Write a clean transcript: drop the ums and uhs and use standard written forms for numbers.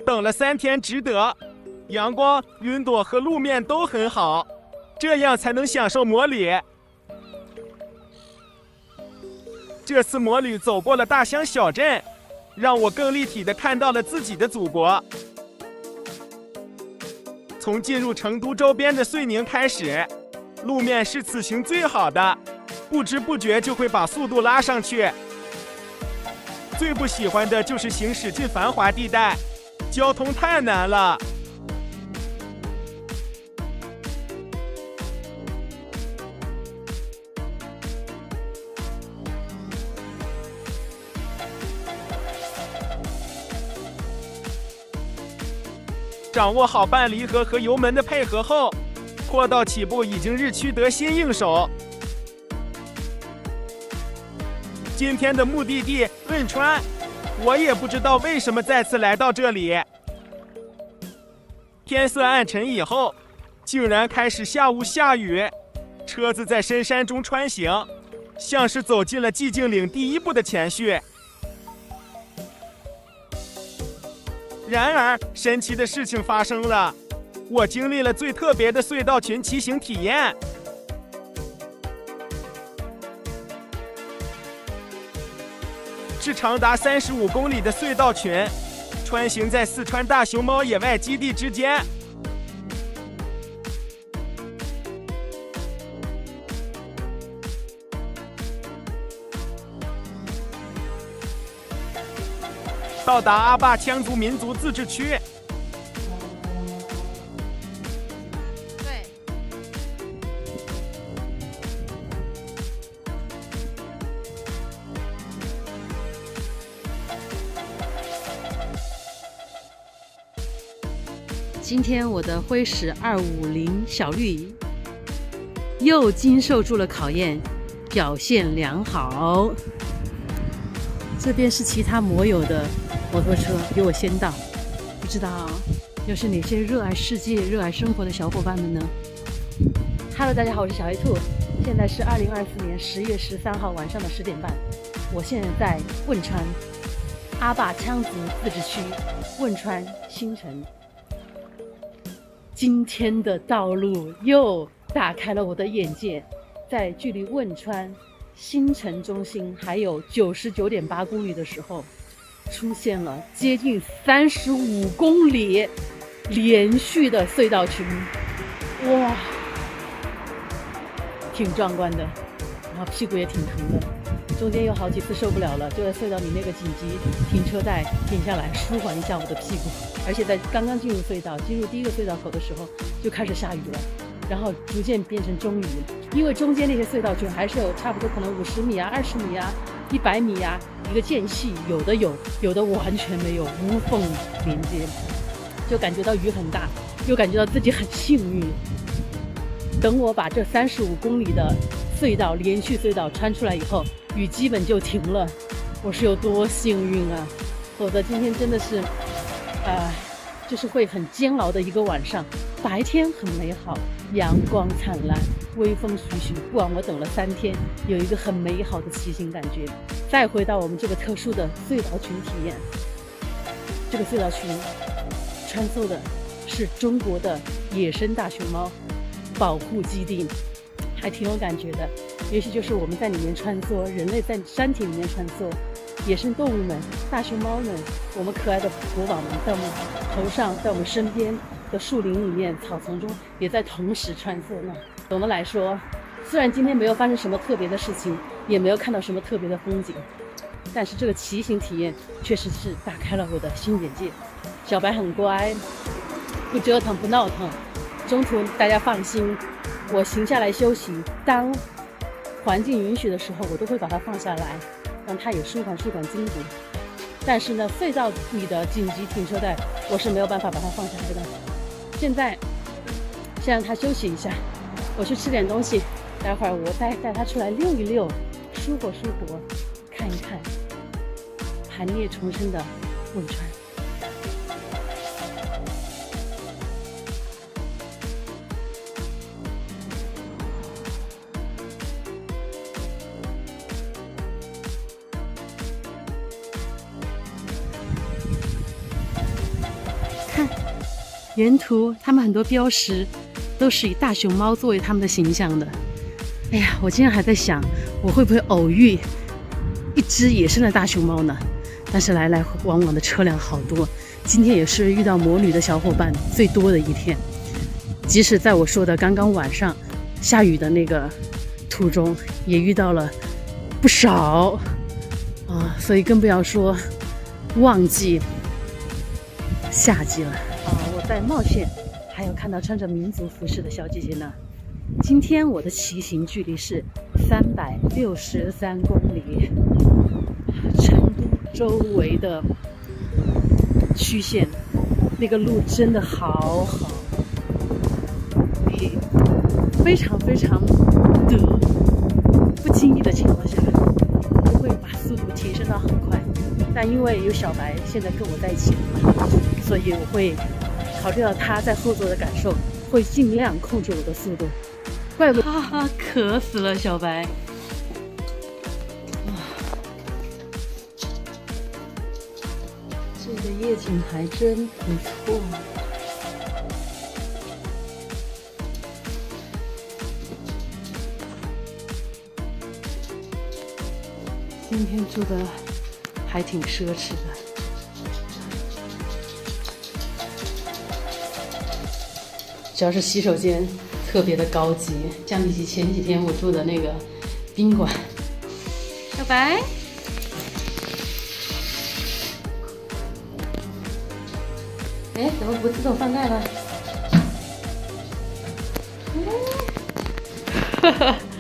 等了3天值得，阳光、云朵和路面都很好，这样才能享受摩旅。这次摩旅走过了大乡小镇，让我更立体地看到了自己的祖国。从进入成都周边的遂宁开始，路面是此行最好的，不知不觉就会把速度拉上去。最不喜欢的就是行驶进繁华地带，交通太难了。掌握好半离合和油门的配合后，坡道起步已经日趋得心应手。今天的目的地汶川，我也不知道为什么再次来到这里。天色暗沉以后，竟然开始下雾下雨，车子在深山中穿行，像是走进了寂静岭第1部的前序。然而，神奇的事情发生了，我经历了最特别的隧道群骑行体验。是长达35公里的隧道群，穿行在四川大熊猫野外基地之间。到达阿坝羌族民族自治区。 对。今天我的辉矢250小绿又经受住了考验，表现良好。这边是其他摩友的摩托车比我先到，不知道又是哪些热爱世界、热爱生活的小伙伴们呢 ？Hello， 大家好，我是小黑兔，现在是2024年10月13号晚上的10点半，我现在在汶川阿坝羌族自治区汶川新城。今天的道路又打开了我的眼界，在距离汶川新城中心还有99.8公里的时候，出现了接近35公里连续的隧道群，哇，挺壮观的，然后屁股也挺疼的。中间有好几次受不了了，就在隧道里那个紧急停车带停下来舒缓一下我的屁股。而且在刚刚进入隧道，进入第一个隧道口的时候就开始下雨了，然后逐渐变成中雨。因为中间那些隧道群还是有差不多可能50米啊、20米啊、100米啊一个间隙，有的有，有的完全没有，无缝连接，就感觉到雨很大，又感觉到自己很幸运。等我把这35公里的隧道连续隧道穿出来以后，雨基本就停了，我是有多幸运啊！否则今天真的是，就是会很煎熬的一个晚上。白天很美好，阳光灿烂，微风徐徐，不枉我等了3天，有一个很美好的骑行感觉。再回到我们这个特殊的隧道群体验，这个隧道群穿梭的是中国的野生大熊猫保护基地，还挺有感觉的。也许就是我们在里面穿梭，人类在山体里面穿梭，野生动物们、大熊猫们，我们可爱的国宝们，在我们头上，在我们身边的树林里面、草丛中，也在同时穿梭呢。总的来说，虽然今天没有发生什么特别的事情，也没有看到什么特别的风景，但是这个骑行体验确实是打开了我的新眼界。小白很乖，不折腾不闹腾，中途大家放心，我停下来休息，当环境允许的时候，我都会把它放下来，让它也舒缓筋骨。但是呢，隧道里的紧急停车带，我是没有办法把它放下来的。现在先让它休息一下，我去吃点东西，待会儿我再带它出来溜一溜，舒活，看一看盘涅重生的汶川。 沿途他们很多标识都是以大熊猫作为他们的形象的。哎呀，我今天还在想，我会不会偶遇一只野生的大熊猫呢？但是来来往往的车辆好多，今天也是遇到魔女的小伙伴最多的一天。即使在我说的刚刚晚上下雨的那个途中，也遇到了不少啊，所以更不要说旺季夏季了啊！我在茂县还有看到穿着民族服饰的小姐姐呢。今天我的骑行距离是363公里，成都周围的区县那个路真的好好，你非常的不经意的情况下，不会把速度提升到很快。但因为有小白现在跟我在一起了嘛，所以我会考虑到他在后座的感受，会尽量控制我的速度。怪不得哈哈，渴死了，小白。这个夜景还真不错。今天住的还挺奢侈的。主要是洗手间特别的高级，相比起前几天我住的那个宾馆。小白，哎，怎么不自动放贷了？哈哈。